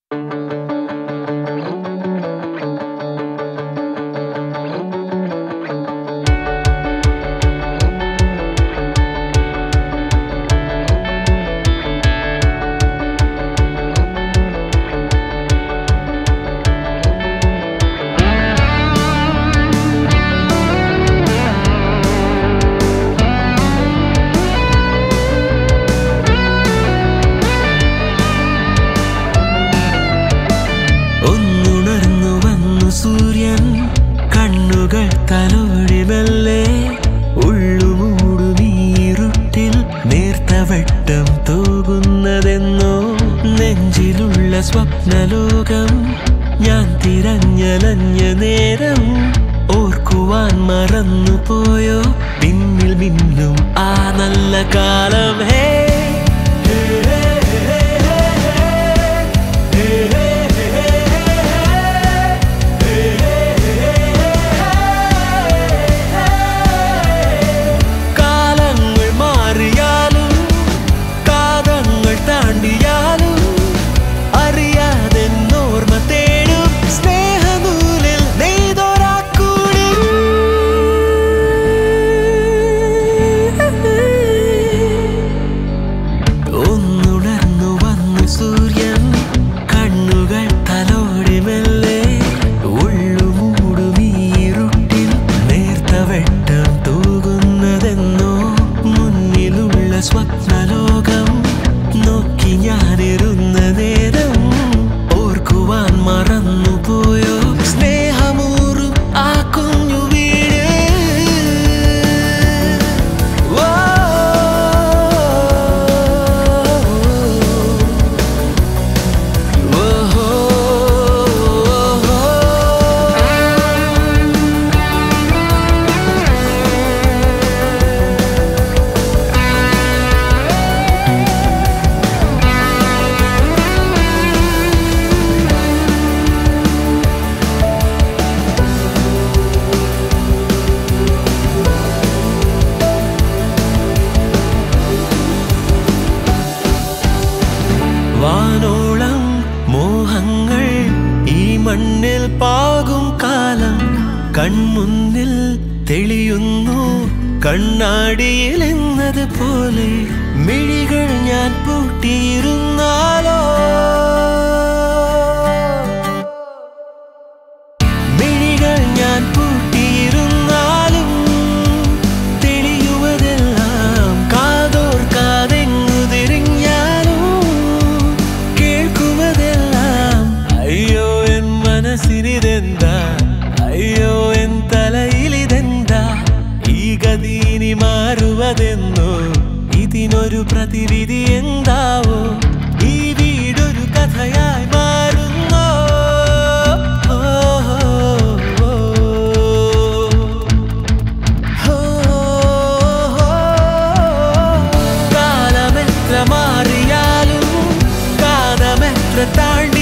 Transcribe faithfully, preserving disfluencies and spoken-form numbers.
സ്വപ്നലോകം ഞാൻ തിരഞ്ഞലഞ്ഞ നേരം ഓർക്കുവാൻ മറന്നുപോയോ പിന്നിൽ മിന്നും ആ നല്ല കാലം ഹേ കാലങ്ങൾ മാറിയാലും കാതങ്ങൾ താണ്ടിയാലും സ്വപ്നലോകം നോക്കി ഞാനിരുന്ന നേരം ഓർക്കുവാൻ മറന്നുപോയോ സ്നേഹമൂറും ആ കുഞ്ഞു വീട് വാനോളം മോഹങ്ങൾ ഈ മണ്ണിൽ പാകും കാലം കൺമുന്നിൽ തെളിയുന്നു കണ്ണാടിയിൽ എന്നതുപോലെ മിഴികൾ ഞാൻ പൂട്ടിയിരുന്നാലോ മിഴികൾ ഞാൻ പൂട്ടിയിരുന്നാലും തെളിയുവതെല്ലാം കാതോർക്കാതെങ്ങു തിരിഞ്ഞാലും അയ്യോ എൻ മനസ്സിനിതെന്താ അയ്യോ എൻ തലയിലിതെന്താ ഈ ഗതിനി മാറുവതെന്നോ ഇതിനൊരു പ്രതിവിധി എന്താവോ ഈ വീടൊരു കഥയായി മാറുന്നോ കാലമെത്ര മാറിയാലും കാലമെത്ര താഴ്ന്നു